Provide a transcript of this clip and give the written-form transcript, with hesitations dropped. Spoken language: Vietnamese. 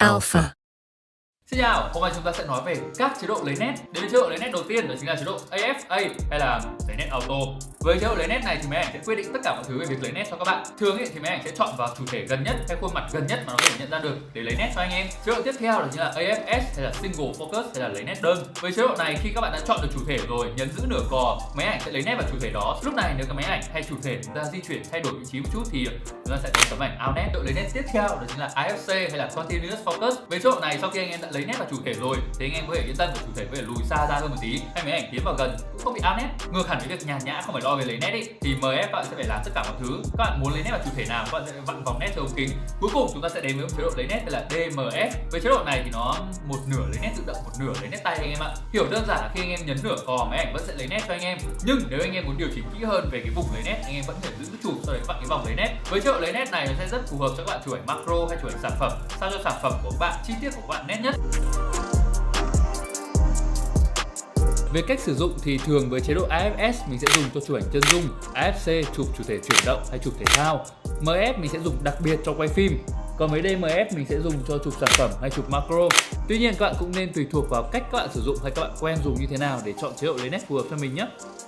Alpha. Xin chào, hôm nay chúng ta sẽ nói về các chế độ lấy nét. Đến với chế độ lấy nét đầu tiên đó chính là chế độ AFA hay là lấy nét auto. Với chế độ lấy nét này thì máy ảnh sẽ quyết định tất cả mọi thứ về việc lấy nét cho các bạn. Thường thì máy ảnh sẽ chọn vào chủ thể gần nhất hay khuôn mặt gần nhất mà nó có thể nhận ra được để lấy nét cho anh em. Chế độ tiếp theo đó chính là AFS hay là single focus hay là lấy nét đơn. Với chế độ này khi các bạn đã chọn được chủ thể rồi, nhấn giữ nửa cò, máy ảnh sẽ lấy nét vào chủ thể đó. Lúc này nếu cái máy ảnh hay chủ thể chúng ta di chuyển thay đổi vị trí một chút thì chúng ta sẽ thấy tấm ảnh out nét. Chế độ lấy nét tiếp theo đó chính là IFC hay là continuous focus. Với chế độ này sau khi anh em đã lấy nét vào chủ thể rồi thì anh em có thể yên tâm của chủ thể có thể lùi xa ra hơn một tí, hay máy ảnh tiến vào gần cũng không bị out nét. Ngược hẳn với việc nhàn nhã không phải lo về lấy nét thì MF các bạn sẽ phải làm tất cả mọi thứ. Các bạn muốn lấy nét vào chủ thể nào các bạn sẽ vặn vòng nét theo ống kính. Cuối cùng chúng ta sẽ đến với một chế độ lấy nét là DMF. Với chế độ này thì nó một nửa lấy nét tự động, một nửa lấy nét tay anh em ạ. Hiểu đơn giản là khi anh em nhấn nửa cò máy ảnh vẫn sẽ lấy nét cho anh em, nhưng nếu anh em muốn điều chỉnh kỹ hơn về cái vùng lấy nét anh em vẫn phải giữ chụp sau đấy vặn cái vòng lấy nét. Với chế độ lấy nét này nó sẽ rất phù hợp cho các bạn chụp ảnh macro hay chụp ảnh sản phẩm, sao cho sản phẩm của các bạn, chi tiết của các bạn nét nhất. Về cách sử dụng thì thường với chế độ AFS mình sẽ dùng cho chụp ảnh chân dung, AFC chụp chủ thể chuyển động hay chụp thể thao, MF mình sẽ dùng đặc biệt cho quay phim, còn với DMF mình sẽ dùng cho chụp sản phẩm hay chụp macro. Tuy nhiên các bạn cũng nên tùy thuộc vào cách các bạn sử dụng hay các bạn quen dùng như thế nào để chọn chế độ lấy nét phù hợp cho mình nhé.